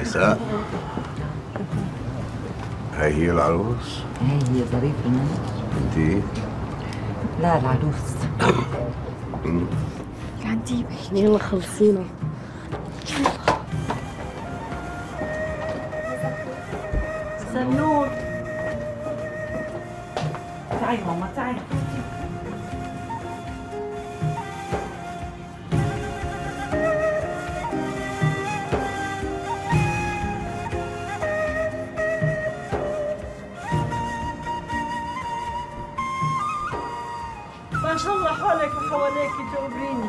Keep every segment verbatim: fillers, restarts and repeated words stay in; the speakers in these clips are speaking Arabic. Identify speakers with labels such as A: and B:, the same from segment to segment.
A: نساء، هاي هي العروس؟
B: هاي هي ظريفة.
A: انتي؟
B: لا العروس.
C: عندي احنا يلا خلصينا.
B: سنور تعي ماما تعي.
D: ما شاء الله حولك وحواليك تجاوبيني.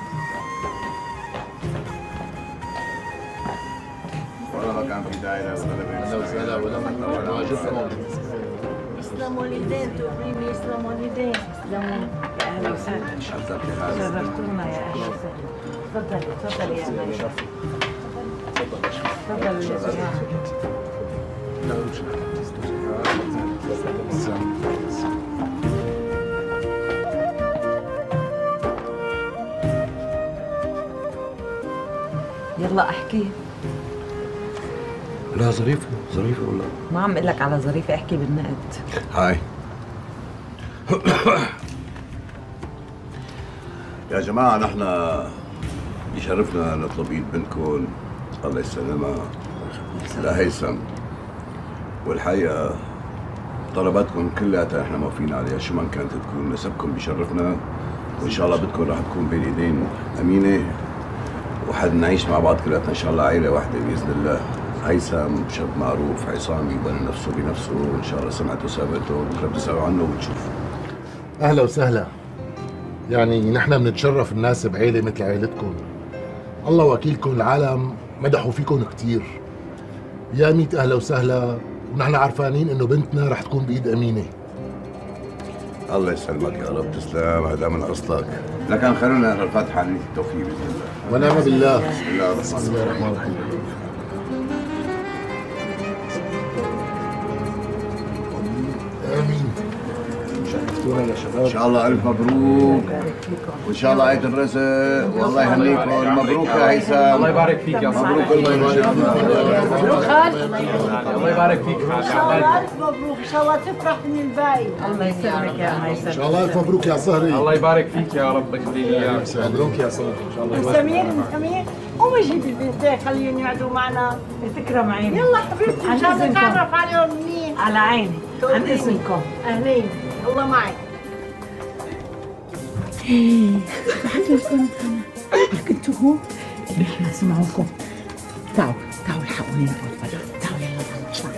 A: والله ما كان في داعي ولا ولا ولا
D: اسلام والدين تجاوبيني اسلام والدين. اسلام. اهلا وسهلا. شرفتونا يا اهلا وسهلا. تفضلي تفضلي يا مريم. تفضلوا يا جماعه.
B: يلا احكي.
A: لا ظريفة ظريفة والله.
B: ما عم اقول لك على ظريفة، احكي بالنقد.
A: هاي يا جماعة، نحن يشرفنا نطلب ايد بنتكم الله يسلمها لهيثم، والحقيقة طلباتكم كلها احنا موافقين عليها، شو ما كانت تكون. نسبكم بيشرفنا، وان شاء الله بدكم راح تكون بين ايدين امينة، وحد نعيش مع بعض كلياتنا ان شاء الله عائلة واحدة باذن الله. هيثم شاب معروف، عصام يبني نفسه بنفسه، وان شاء الله سمعته سابته، بكره بتسألوا عنه وبتشوفوا.
E: اهلا وسهلا. يعني نحن بنتشرف الناس بعيلة مثل عيلتكم. الله وكيلكم، العالم مدحوا فيكم كثير. يا ميت اهلا وسهلا، ونحن عارفانين انه بنتنا رح تكون بايد امينة.
A: الله يسلمك يا رب. تسلم، هذا من اصلك. لكن خلونا نقرا الفاتحة عليك التوفيق باذن الله.
E: ونعم بالله.
A: بسم الله الرحمن الرحيم.
E: امين.
F: شرفتونا يا شباب.
A: ان شاء الله الف مبروك، وان شاء الله عيد الرزق، والله يهنيكم. مبروك يا هيثم.
F: الله يبارك فيك يا صاحبي.
A: مبروك. الله يبارك فيك.
D: مبروك خالد.
F: الله يبارك فيك
D: ان شاء الله الف مبروك، ان شاء الله تفرح من الباقي.
B: الله يسلمك يا هيثم.
E: ان شاء الله الف مبروك يا صهري.
F: الله يبارك فيك يا رب، اخلي لي اياك.
E: مبروك يا صهري. ان شاء الله.
D: سمير سمير قومي جيبي البنتين خليهم يقعدوا معنا.
B: تكرم عيني.
D: يلا حبيبتي
B: عن
D: مشان
B: إذنكم.
D: نتعرف عليهم منيح.
B: على عيني. عن اذنكم.
D: اهلين، الله معك.
B: كنتوا هون؟ نحن سمعوكم. تعالوا تعالوا الحقوني نروح الفريق. تعالوا يلا نطلع.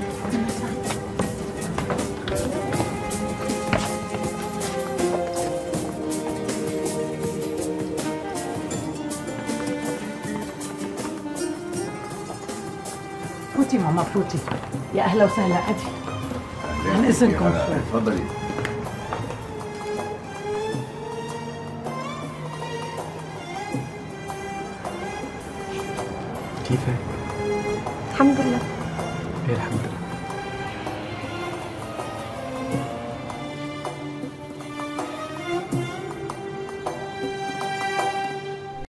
B: فوتي ماما فوتي. يا اهلا وسهلا. ادي عن اذنكم.
A: تفضلي.
F: كيفك؟
C: الحمد لله.
F: ايه الحمد لله.